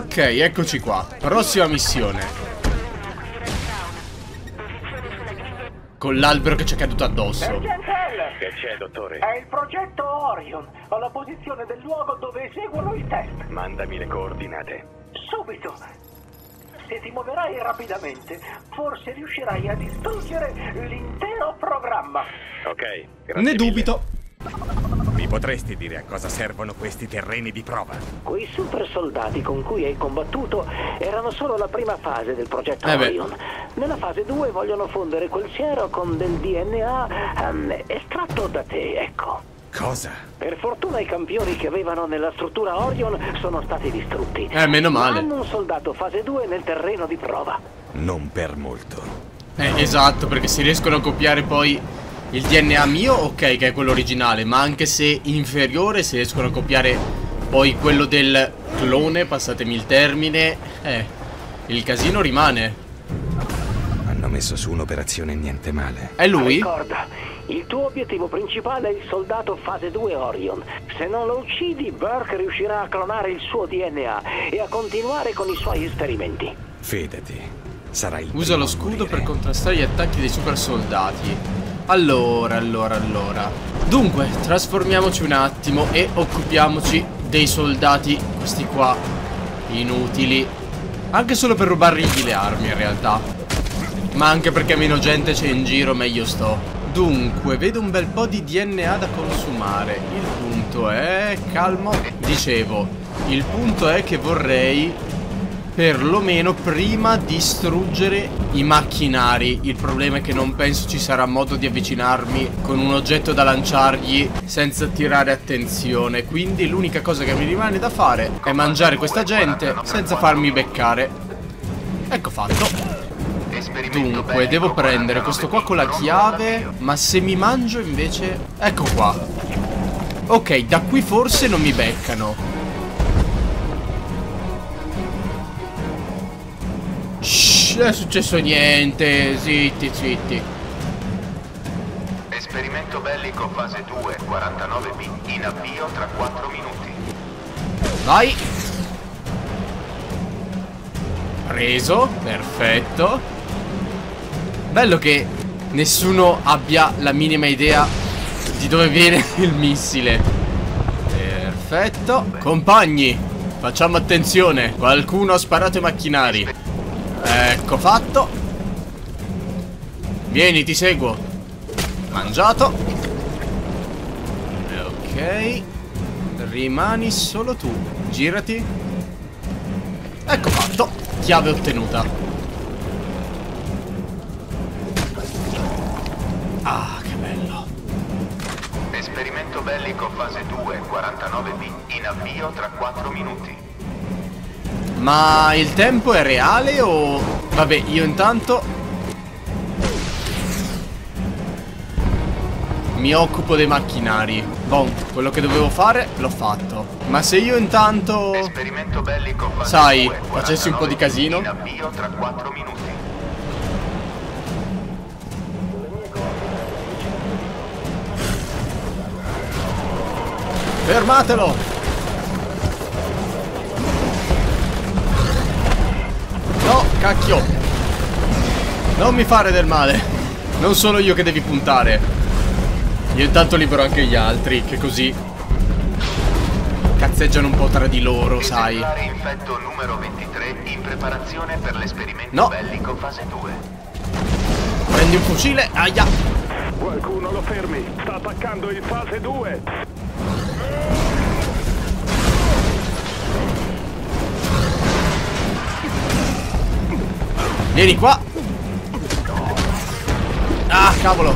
Ok, eccoci qua. Prossima missione. Con l'albero che ci è caduto addosso. Che c'è, dottore? È il progetto Orion. Ho la posizione del luogo dove eseguono il test. Mandami le coordinate. Subito. Se ti muoverai rapidamente, forse riuscirai a distruggere l'intero programma. Ok, grazie Ne mille. dubito. Mi potresti dire a cosa servono questi terreni di prova? Quei super soldati con cui hai combattuto erano solo la prima fase del progetto Orion. Nella fase 2 vogliono fondere quel siero con del DNA estratto da te, ecco. Cosa? Per fortuna i campioni che avevano nella struttura Orion sono stati distrutti. Meno male. Ma hanno un soldato fase 2 nel terreno di prova. Non per molto. Esatto, perché se riescono a copiare poi il DNA mio, ok, che è quello originale, ma anche se inferiore, se riescono a copiare poi quello del clone, passatemi il termine, il casino rimane. Hanno messo su un'operazione niente male. È lui? Ricorda, il tuo obiettivo principale è il soldato fase 2 Orion. Se non lo uccidi, Burke riuscirà a clonare il suo DNA e a continuare con i suoi esperimenti. Fidati, sarà il Usa lo primo a scudo morire. per contrastare gli attacchi dei super soldati. Allora. Dunque, trasformiamoci un attimo e occupiamoci dei soldati, questi qua, inutili. Anche solo per rubargli le armi, in realtà. Ma anche perché meno gente c'è in giro, meglio sto. Dunque, vedo un bel po' di DNA da consumare. Il punto è... calmo. Dicevo, il punto è che vorrei perlomeno prima distruggere i macchinari. Il problema è che non penso ci sarà modo di avvicinarmi con un oggetto da lanciargli senza attirare attenzione. Quindi l'unica cosa che mi rimane da fare è mangiare questa gente senza farmi beccare. Ecco fatto. Dunque, devo prendere questo qua con la chiave. Ma se mi mangio invece... ecco qua. Ok, da qui forse non mi beccano. Shhh, non è successo niente. Zitti, zitti. Esperimento bellico fase 2, 49B, in avvio tra 4 minuti. Vai. Preso, perfetto. Bello che nessuno abbia la minima idea di dove viene il missile. Perfetto. Compagni, facciamo attenzione. Qualcuno ha sparato i macchinari. Ecco fatto. Vieni, ti seguo. Mangiato. Ok. Rimani solo tu. Girati. Ecco fatto. Chiave ottenuta. Ah, che bello. Esperimento bellico fase 2, 49B, in avvio tra 4 minuti. Ma il tempo è reale o... vabbè, io intanto mi occupo dei macchinari. Bon, quello che dovevo fare l'ho fatto. Ma se io intanto... Esperimento bellico fase sai, 2, facessi un po' di casino. in avvio tra 4 minuti. Fermatelo! No, cacchio! Non mi fare del male! Non sono io che devi puntare. Io intanto libero anche gli altri, che così cazzeggiano un po' tra di loro, sai. Esemplare infetto numero 23 in preparazione per l'esperimento No. bellico fase 2. Prendi un fucile, aia! Qualcuno lo fermi, sta attaccando il fase 2. Vieni qua! Ah, cavolo!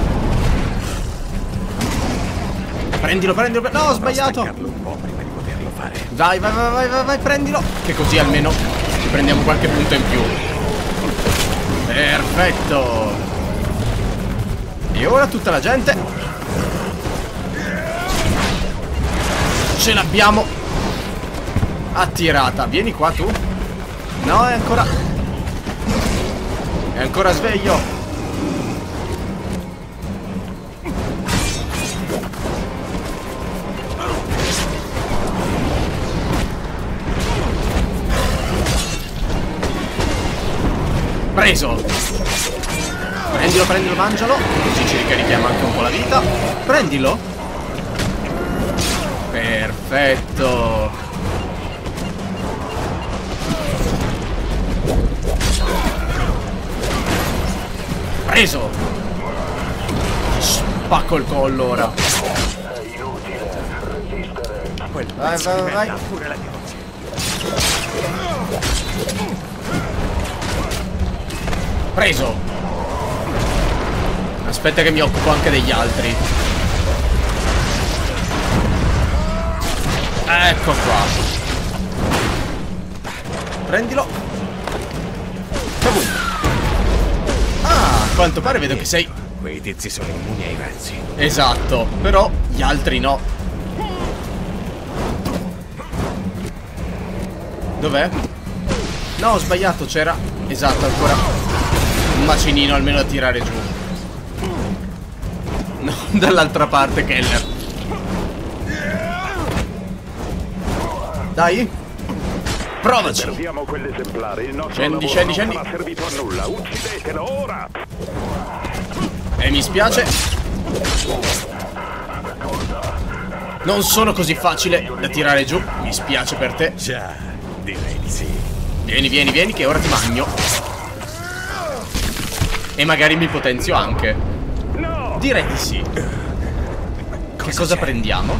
Prendilo, prendilo, no, ho sbagliato! Staccarlo un po' prima di poterlo fare. Vai, vai, vai, vai, vai, vai, prendilo! Che così almeno ci prendiamo qualche punto in più. Perfetto! E ora tutta la gente ce l'abbiamo attirata. Vieni qua tu. No, è ancora sveglio. Preso. Prendilo, prendilo, mangialo. Così ci ricarichiamo anche un po' la vita. Prendilo. Perfetto. Preso. Spacco il collo ora. Vai, vai, vai. Preso. Aspetta che mi occupo anche degli altri. Ecco qua. Prendilo. Kabum. Ah, a quanto pare vedo che sei... Quei tizi sono immuni ai razzi. Esatto, però gli altri no. Dov'è? No, ho sbagliato, c'era... Esatto, ancora un macinino almeno da tirare giù. No, dall'altra parte, Keller. Dai. Provaci. Perdiamo quell'esemplare. Il nostro Scendi, lavoro scendi, non scendi. sarà servito a nulla. Uccidetelo ora. Mi spiace. Non sono così facile da tirare giù. Mi spiace per te. Già, direi di sì. Vieni, vieni, vieni che ora ti magno. E magari mi potenzio anche. No! Direi di sì. Che cosa prendiamo?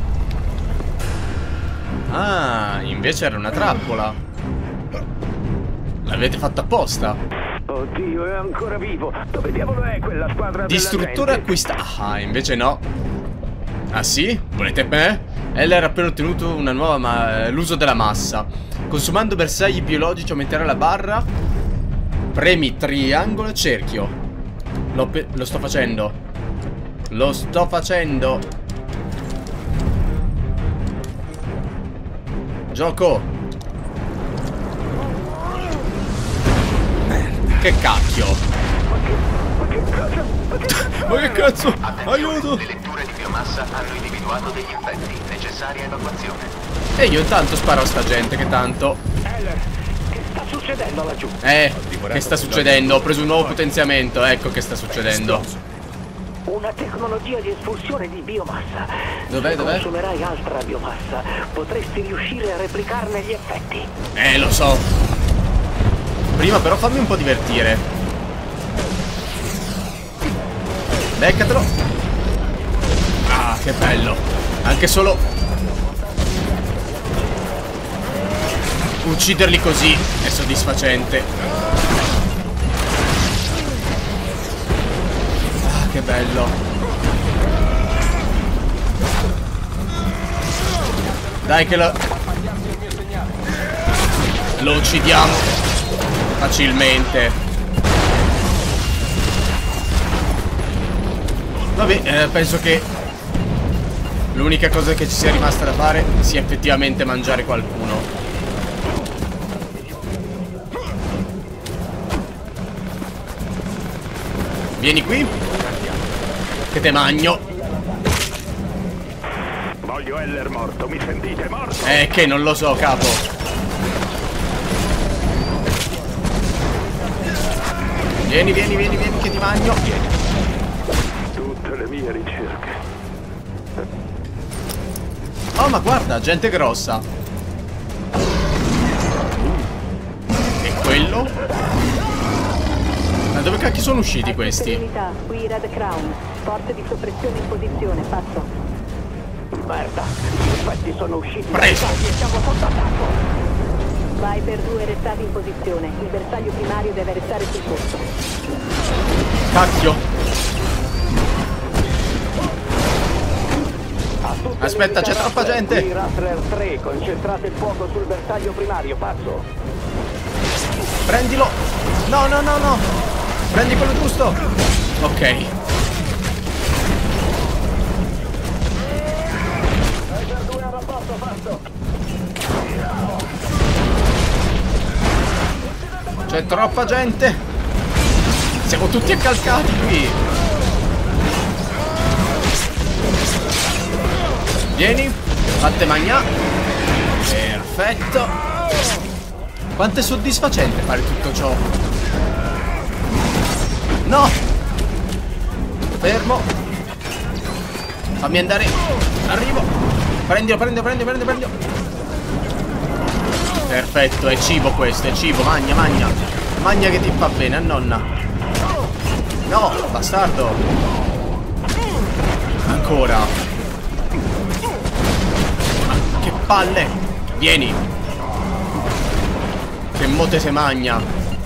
Ah, invece era una trappola. L'avete fatta apposta. Oddio, è ancora vivo. Dove diavolo è quella squadra Distruttore acquistata. Ah, invece no. Ah sì? Volete me? Heller ha appena ottenuto una nuova l'uso della massa. Consumando bersagli biologici aumenterà la barra. Premi triangolo e cerchio. Lo sto facendo. Lo sto facendo. Gioco. Che cacchio. Ma che cazzo? Aiuto. Le letture di biomassa hanno individuato degli infetti. Necessaria evacuazione. E io intanto sparo a sta gente che tanto... Heller, che sta succedendo laggiù? Che sta succedendo? Ho preso un nuovo potenziamento. Ecco che sta succedendo. Una tecnologia di espulsione di biomassa. Dov'è, Se dov'è? consumerai altra biomassa, potresti riuscire a replicarne gli effetti. Lo so. Prima però fammi un po' divertire. Beccatelo. Ah, che bello. Anche solo ucciderli così è soddisfacente. Ah, che bello. Dai che lo uccidiamo facilmente. Vabbè, penso che l'unica cosa che ci sia rimasta da fare sia effettivamente mangiare qualcuno. Vieni qui, che te magno. Voglio Heller morto, mi sentite morto? Che non lo so, capo. Vieni, vieni, vieni, vieni, che ti magno. Vieni. Tutte le mie ricerche. Oh, ma guarda, gente grossa. E quello? Ma dove cacchio sono usciti questi? Unità, qui Red Crown. Forze di soppressione in posizione, passo. Merda, gli effetti sono usciti. Preso. E siamo sotto attacco. Vai per 2 restati in posizione. Il bersaglio primario deve restare sul posto. Cacchio. A tutte le Aspetta, c'è unità troppa Rattler, gente. qui Rattler 3, concentrate il fuoco sul bersaglio primario, pazzo. Prendilo. No, no, no, no. Prendi quello giusto. Ok. C'è troppa gente. Siamo tutti accalcati qui. Vieni. Fatte magna. Perfetto. Quanto è soddisfacente fare tutto ciò. No! Fermo. Fammi andare. Arrivo. Prendilo. Perfetto, è cibo questo, è cibo. Magna. Magna che ti fa bene, a nonna. No, bastardo. Ancora. Ma che palle. Vieni. Che mote se magna.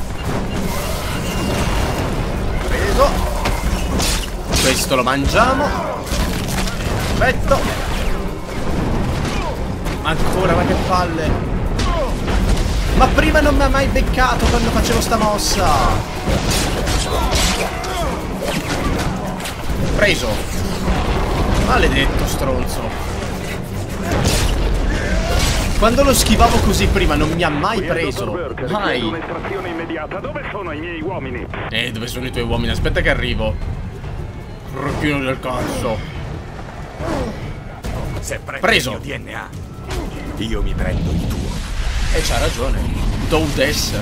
Preso. Questo lo mangiamo. Perfetto. Ancora, ma che palle. Ma prima non mi ha mai beccato quando facevo sta mossa. Preso. Maledetto stronzo. Quando lo schivavo così prima non mi ha mai preso. Mai. Un'estrazione immediata. Dove sono i miei uomini? Dove sono i tuoi uomini? Aspetta che arrivo. Rocchino del cazzo. Se preso. Il mio DNA, io mi prendo il tuo. E c'ha ragione. Doudes.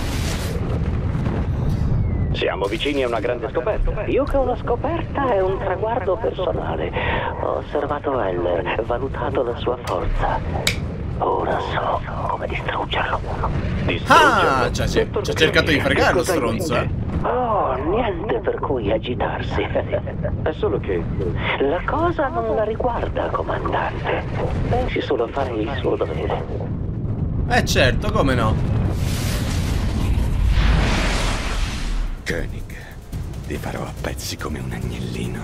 Siamo vicini a una grande scoperta. Più che una scoperta è un traguardo personale. Ho osservato Heller, valutato la sua forza. Ora so come distruggerlo. Ah, ci ha cercato di fregare lo stronzo, eh. Oh, niente per cui agitarsi. È solo che la cosa non la riguarda, comandante. Pensi solo a fare il suo dovere. Certo, come no. Koenig, ti farò a pezzi come un agnellino.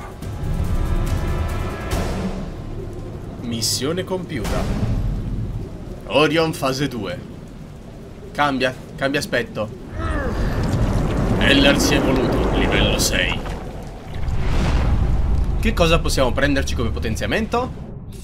Missione compiuta. Orion fase 2. Cambia aspetto. Heller si è evoluto, livello 6. Che cosa possiamo prenderci come potenziamento?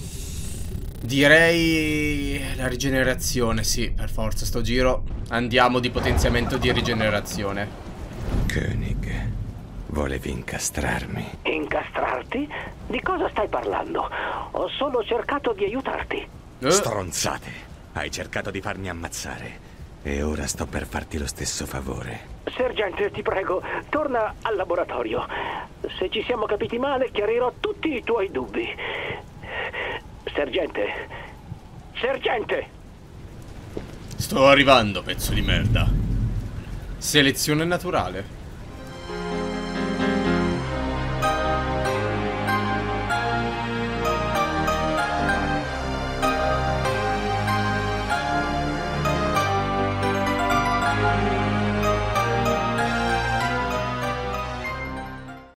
Direi la rigenerazione, sì, per forza, sto giro andiamo di potenziamento di rigenerazione. Koenig, volevi incastrarmi? Incastrarti? Di cosa stai parlando? Ho solo cercato di aiutarti. Stronzate! Hai cercato di farmi ammazzare e ora sto per farti lo stesso favore. Sergente, ti prego, torna al laboratorio. Se ci siamo capiti male, chiarirò tutti i tuoi dubbi. Sergente! Sergente! Sto arrivando, pezzo di merda. Selezione naturale.